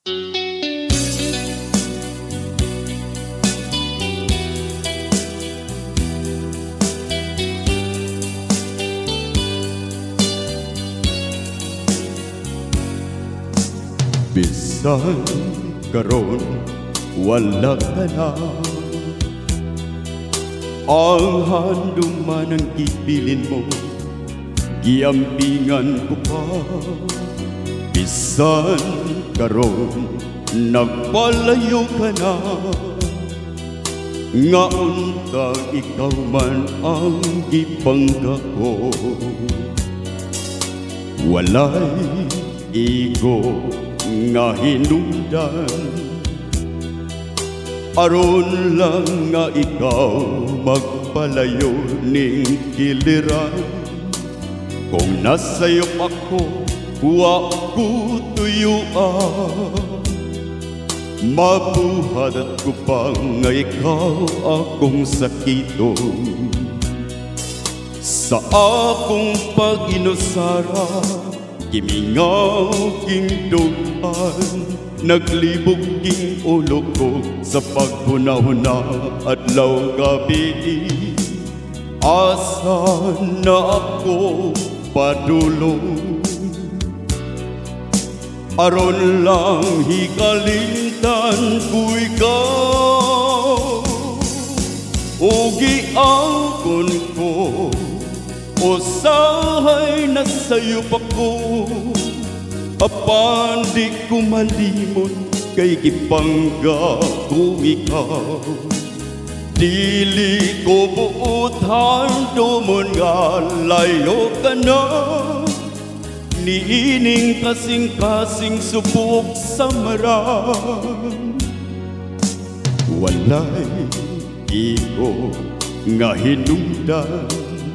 Bisan karon wala ka na, ang handuman ang ibilin mo, giampingan ko pa. Bisan karon nagpalayo ka na, nga untang ikaw man ang gipangga ko. Walay igo nga hinungdan, aron lang nga ikaw magpalayo ning kiliran. Kung nasa'yo ako, wa ko tuyuan, mabuhat ko pa nga ikaw akong sakiton. Sa akong pag-inusara, kimingaw king duhan, naglibog king ulo ko sa paghunahuna adlaw gabi. Asa na ako padulong, aron lang hikalimtan ko ikaw. O giangkon ko, usahay na sa'yo pa ko, apan di ko malimot kay gipangga ko ikaw. Dili ko buutan dumon nga layo ka na, niining kasing-kasing subok sa maran. Walay iko nga hinungdan,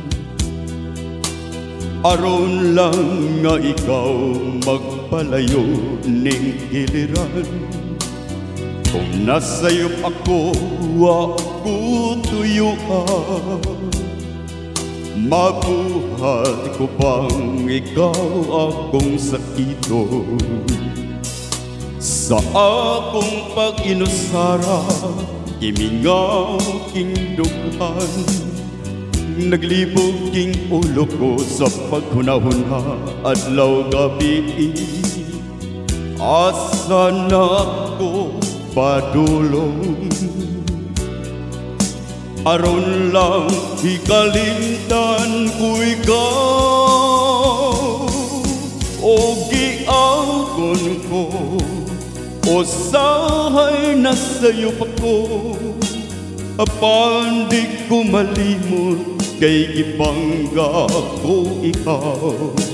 aron lang nga ikaw magpalayo ning kiliran. Kung nasa'yo ako, wa ko tuyuan, mabuhat ko pang ikaw akong sakiton. Sa akong pag-inusara, kimingaw king duhan, naglibog king ulo ko sa paghunahuna adlaw gabi. Asa na ako padulong, aron lang hikalimtan ko ikaw. O giangkon ko, usahay na sa'yo pa ko, apan di ko malimot kay gipangga ko ikaw.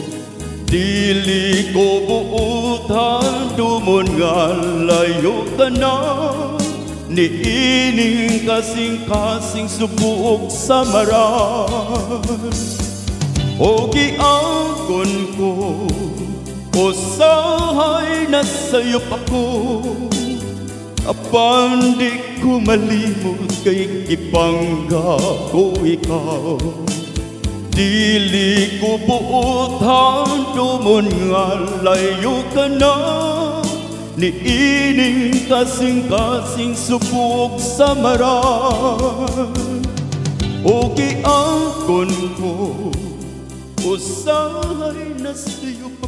Dili ko buutan dumon nga layo ka na, niining kasing-kasing subok sa maran. O giangkon ko, usahay na sa'yo pa ko, apan di ko malimot kay gipangga ko ikaw. Dili ko buutan dumon nga layo ka na, niining kasing-kasing subok sa maran. O giangkon ko, usahay na sa'yo